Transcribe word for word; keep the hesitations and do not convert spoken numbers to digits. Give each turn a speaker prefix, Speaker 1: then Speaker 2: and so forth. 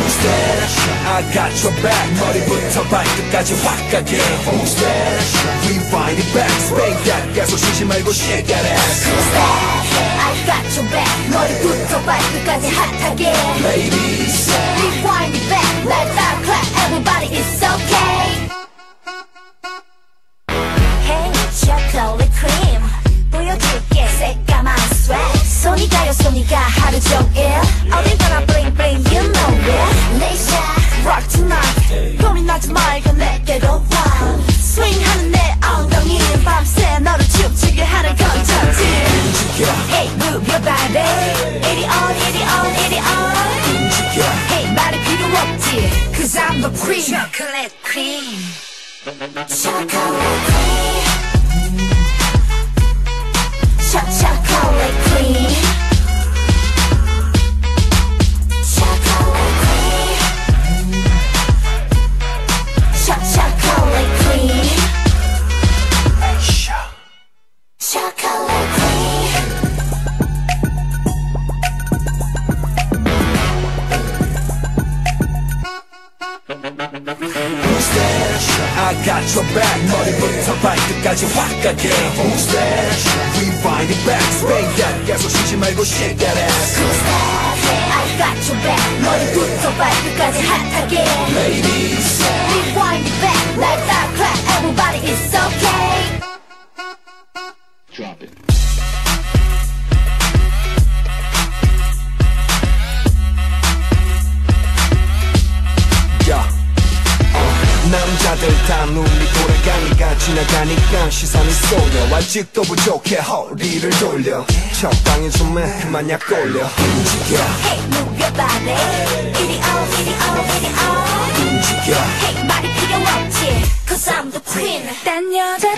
Speaker 1: Who's that? I got your back. 머리부터 발끝까지 확 가게. Who's that? Rewind it back. Spank that. 계속 쉬지 말고 shake that ass.
Speaker 2: Who's that? I got your back. 머리부터 발끝까지 핫하게.
Speaker 1: Ladies,
Speaker 2: rewind it back. Let that clap. Everybody, it's okay. Hey, chocolate cream. 보여줄게 새까만 swag. 손이 가요 손이 가 하루 종일. 어딜 가나 bling bling you know it. Lisa, rock tonight. 고민하지 말고 내게로 와. swing하는 내 엉덩이. 밤새 너를 춤추게 하는 건전지. Hey, move your body. 이리 on, 이리 on, 이리 on. Hey, 말이 필요 없지. Cause I'm the queen. Chocolate cream. Chocolate cream. Chocolate cream. Chocolate cream. Chocolate cream. Chocolate cream.
Speaker 1: who's that? I got your back. 머리부터 발끝까지 확 가게. Who's that? Rewind it back. Spank that. 계속 쉬지 말고 shake that ass.
Speaker 2: Who's that? I got your back. 머리부터 발끝까지 핫하게.
Speaker 1: Ladies,
Speaker 2: rewind it back. Let that clap. Everybody, it's okay.
Speaker 3: Drop it.
Speaker 1: 남자들 다 눈이 돌아가니까 지나가니까 시선이 쏠려. 아직도 부족해 허리를 돌려. 적당히 좀해 그만 약 올려. 움직여
Speaker 2: Hey, move your body. 이리 on, 이리 on, 이리 on.
Speaker 1: 움직여
Speaker 2: Hey, 말이 필요 없지. Cause I'm the queen. 딴 여자